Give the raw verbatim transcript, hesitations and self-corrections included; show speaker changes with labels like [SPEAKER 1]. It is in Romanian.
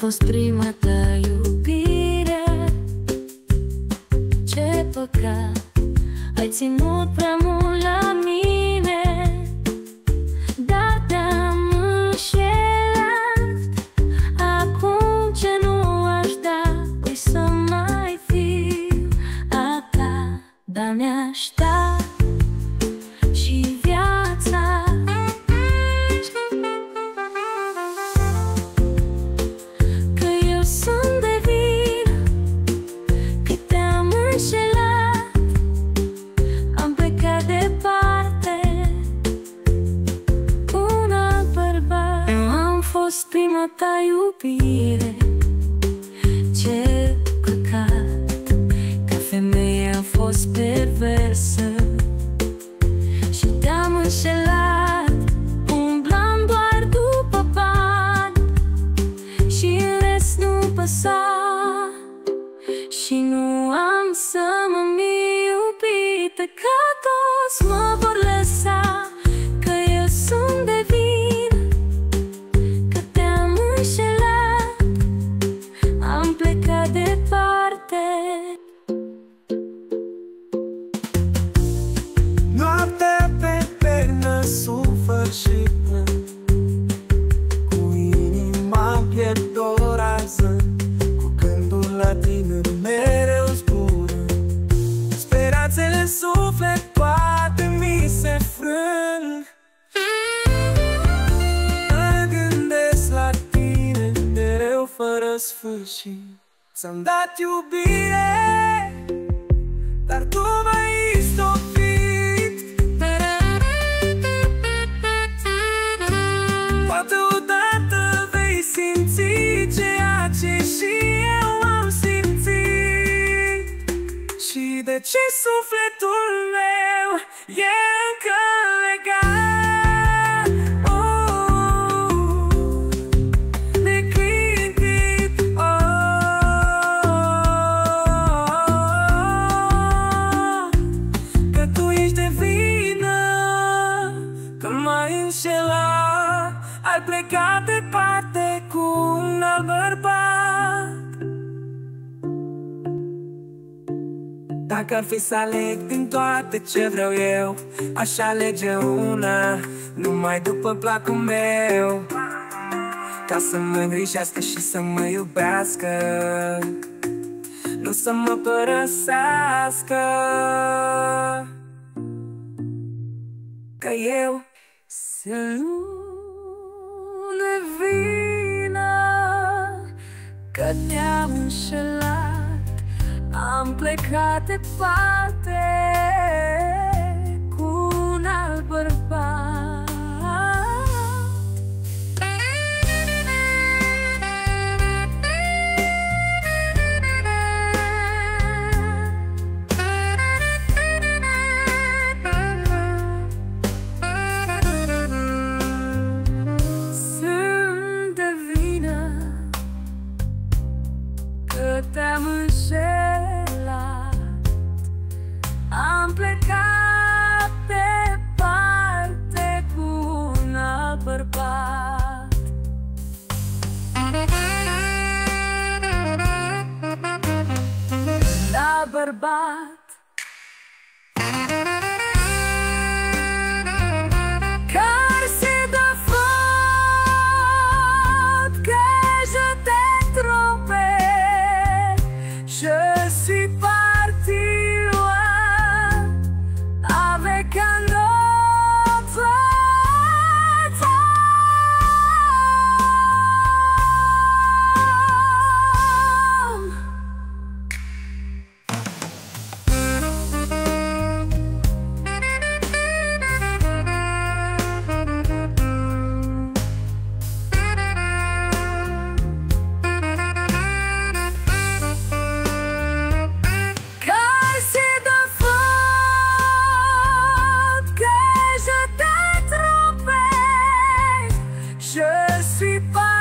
[SPEAKER 1] fost prima ta iubire. Ce păcat, ai ținut prea mult la mine, dar te-am înșelat. Acum ce nu aș da, păi să mai fiu a ta, dar mi-aș da și viața. Că eu sunt de vină, că te-am înșelat. Am plecat departe cu un alt bărbat. Eu am fost prima ta iubire. Ce păcat, ca femeie am fost perversă și te-am înșelat, umblam doar după bani și în rest nu păsa. Și nu am să mă mir, iubite, că toți mă vor lăsa. Că eu sunt de vină, că te-am înșelat. Am plecat departe.
[SPEAKER 2] Noaptea pe pernă sufăr și plâng, cu inima în piept dorază, cu gândul la tine mereu zbură. Speranțele suflet toate mi se frâng. Mă gândesc la tine mereu fără sfârșit. Ți-am dat iubire, dar tu m-ai istopit. Poate odată vei simți ceea ce și eu am simțit. Și de ce sufletul meu e încă legat, oh, de clip, oh, că tu ești de vină, că m-ai înșelat. Ai plecat departe cu un alt bărbat. Dacă ar fi să aleg din toate ce vreau eu, aș alege una numai după placul meu, ca să mă îngrijească și să mă iubească, nu să mă părăsească. Că eu sunt de vină, că te-am înșelat. Am plecat departe cu un alt bărbat. Sunt de vină, că te-am înșelat. Am plecat departe cu un alt bărbat. La bărbat. Car c'est de faute que je t'ai trompé. Je suis parti loin avec un autre homme. Car c'est de faute que je t'ai trompé. Je suis pas